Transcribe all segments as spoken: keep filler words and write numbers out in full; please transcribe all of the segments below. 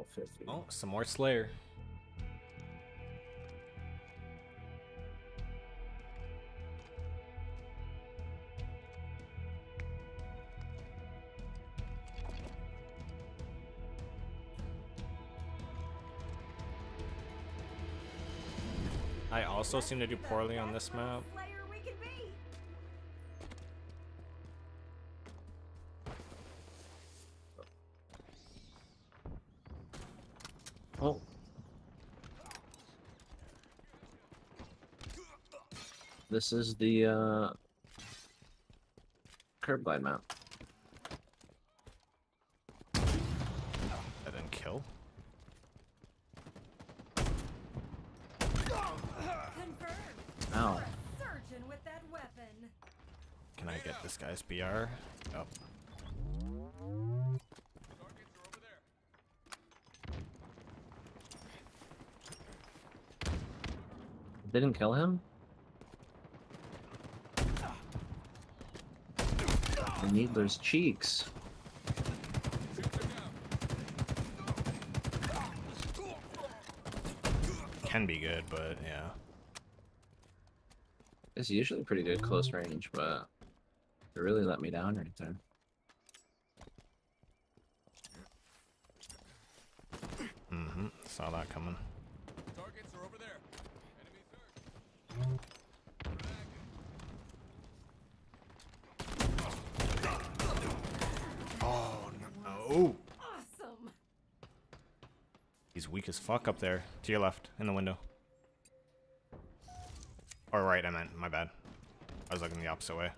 level fifty. Oh, some more Slayer. I also seem to do poorly on this map. Oh. This is the uh, curb glide map. That didn't kill. Ow. Can I get this guy's B R? Oh. Didn't kill him? The Needler's cheeks. Can be good, but yeah. It's usually pretty good close range, but it really let me down right there. Mm-hmm. Saw that coming. Targets are over there. Enemies hurt. Oh no! Awesome. He's weak as fuck up there. To your left, in the window. Or right, I meant. My bad. I was looking the opposite way.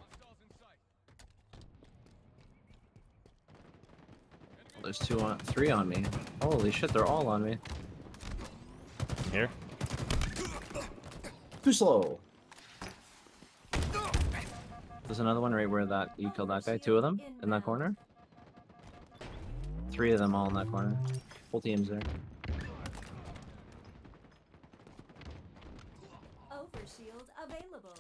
There's two on, three on me. Holy shit, they're all on me. Here. Too slow. There's another one right where that you killed that guy. Two of them in that corner. Three of them all in that corner. Whole team's there. Overshield available.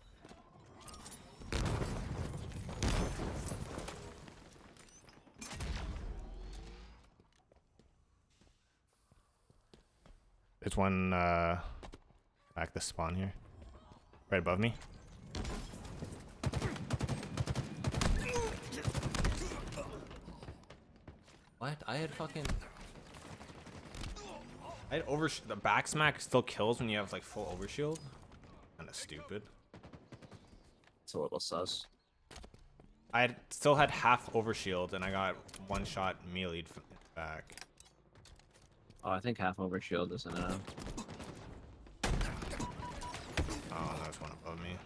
There's one uh, back the spawn here. Right above me. What? I had fucking... I had over... The back smack still kills when you have like full overshield. Kinda stupid. It's a little sus. I had, still had half overshield and I got one shot melee'd from the back. Oh, I think half overshield isn't enough. Oh, there's one above me.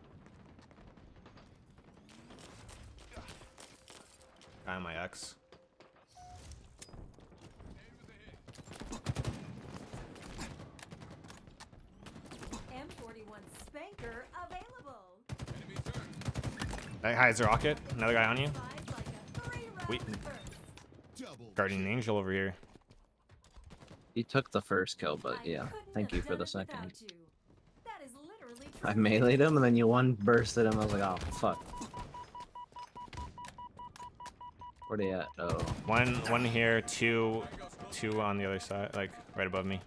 Guy on my X. M forty-one Spanker available. Enemies hurt. Hey, hi, is there a rocket? Another guy on you? Five like a three-round Wait. burst. Double. Guardian Angel over here. He took the first kill, but I yeah, couldn't thank have you for done the it second. without you. That is literally I true. meleeed him and then you one bursted him. I was like, oh fuck. Where they at? Oh, One, one here, two, two on the other side, like right above me.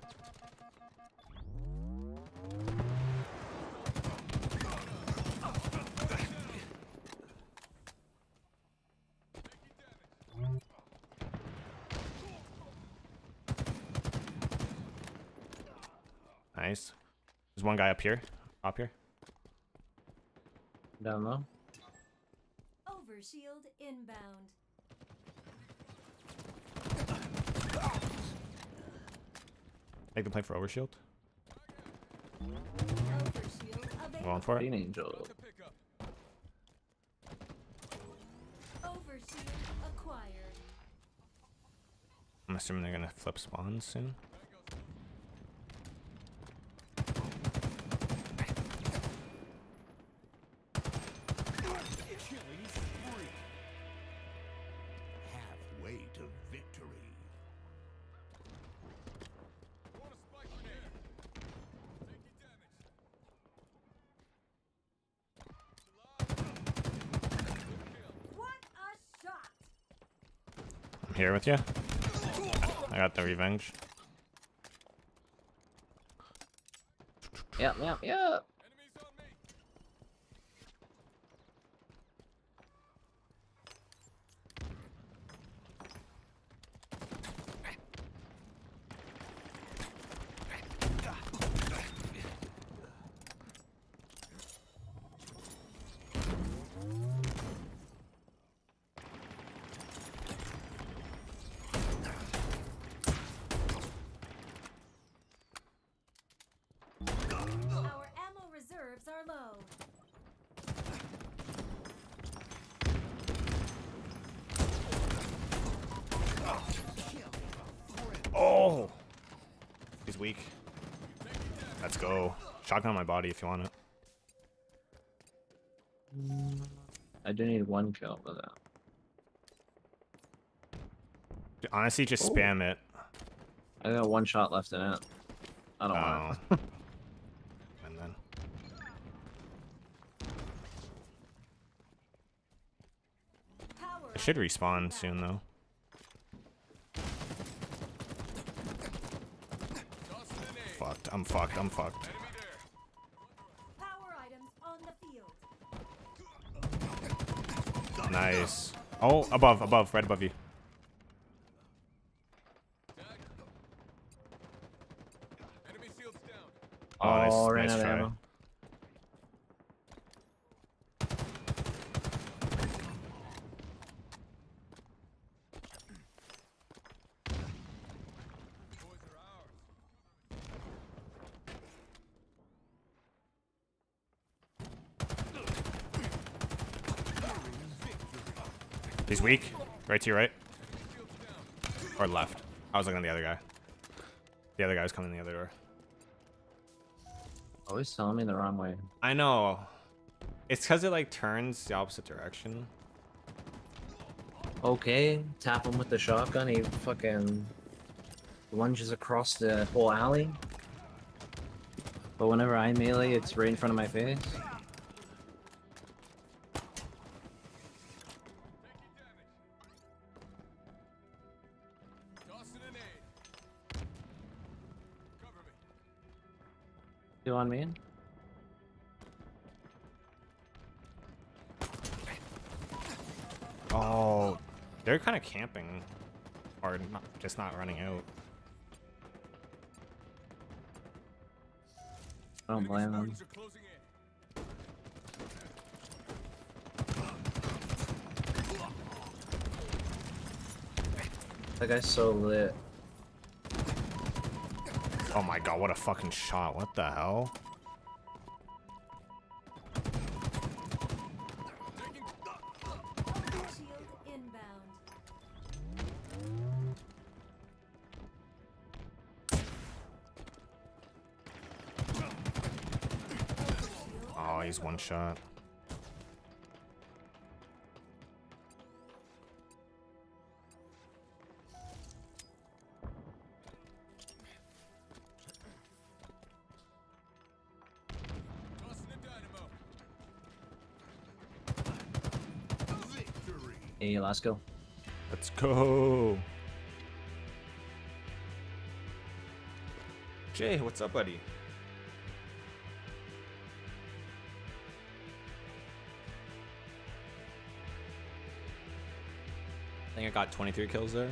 Nice. There's one guy up here, up here. down low. Overshield inbound. Make the play for overshield. Overshield available. Going for it. Green Angel. About to pick up. Overshield acquired. I'm assuming they're gonna flip spawns soon. Killing spree. Halfway to victory. Want a spike grenade? Taking damage. What a shot! I'm here with you. I got the revenge. Yep, yep, yep. Enemies on me. Our ammo reserves are low. Oh! He's weak. Let's go. Shotgun on my body if you want it. I do need one kill for that. Honestly, just Oh. spam it. I got one shot left in it. I don't want it. Oh. And then. Power I should up. respawn soon though. Tossing an aid. Fucked. I'm fucked. I'm fucked. Enemy there. Power items on the field. Nice. Oh, above, above, right above you. Tag. Enemy shields down. Oh, nice, Oh, ran nice out of try. ammo. Boys are ours. He's weak. Right to your right. Shields down. Or left. I was looking at the other guy. The other guy was coming in the other door. Always telling me the wrong way. I know. It's because it like turns the opposite direction. Okay, tap him with the shotgun. He fucking lunges across the whole alley. But whenever I melee, it's right in front of my face. Taking damage. Tossing an aid. Cover me. You on me? Oh, they're kind of camping, or not, just not running out. I don't Enemy blame them. Spartans are closing in. That guy's so lit. Oh my god, what a fucking shot! What the hell? Taking. Shield inbound. Oh, he's one shot. Tossing a dynamo. Victory. Hey, let's go. Let's go. Jay, what's up, buddy? I think I got twenty-three kills there.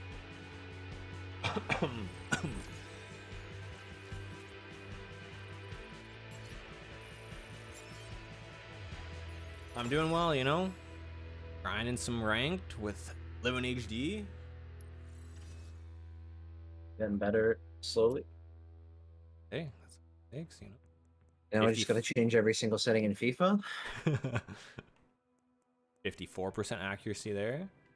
I'm doing well, you know? Grinding some ranked with Living H D. Getting better slowly. Hey, that's thanks, you know. You know, I If just you- gotta change every single setting in FIFA. fifty-four percent accuracy there.